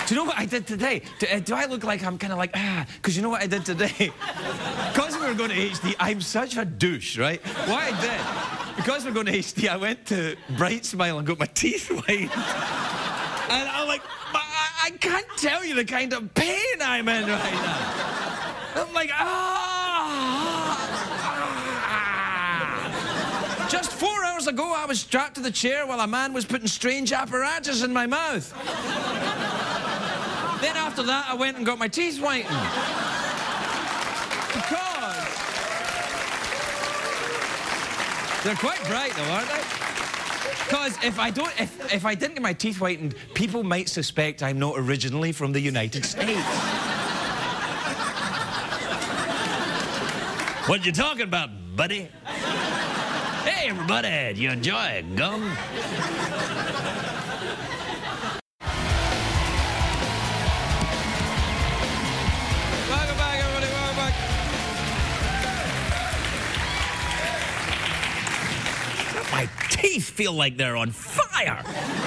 Do you know what I did today? Do I look like I'm kind of like, because you know what I did today? Because we were going to HD, I'm such a douche, right? What I did, because we're going to HD, I went to Bright Smile and got my teeth whitened. And I'm like, I can't tell you the kind of pain I'm in right now. I'm like, Just 4 hours ago, I was strapped to the chair while a man was putting strange apparatus in my mouth. Then after that, I went and got my teeth whitened. Because they're quite bright, though, aren't they? Because if I didn't get my teeth whitened, people might suspect I'm not originally from the United States. What you talking about, buddy? Hey, everybody, do you enjoy gum? Welcome back, everybody, welcome back. My teeth feel like they're on fire.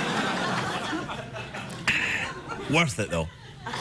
Worth it, though.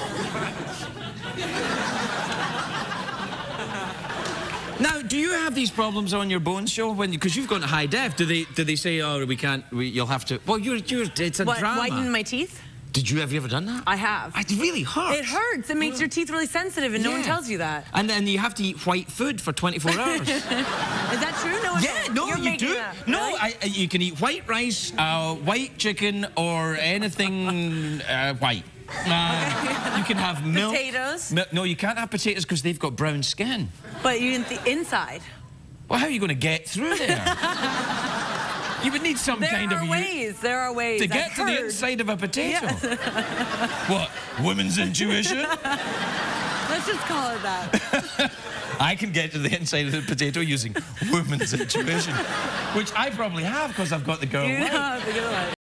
Now, do you have these problems on your Bones show because you've gone to high def? Do they say, oh, we can't, you'll have to? Well, it's a drama. Whiten my teeth? Have you ever done that? I have. It really hurts. It hurts. It makes your teeth really sensitive, and no one tells you that. And then you have to eat white food for 24 hours. Is that true? No, you do. That. No, really? You can eat white rice, white chicken, or anything white. You can have milk. Potatoes? No, you can't have potatoes because they've got brown skin. But you the inside. Well, how are you going to get through there? You would need some kind of... There are ways. To get to the inside of a potato. Yes. What, women's intuition? Let's just call it that. I can get to the inside of the potato using women's intuition. Which I probably have because I've got the girl. You have the girl.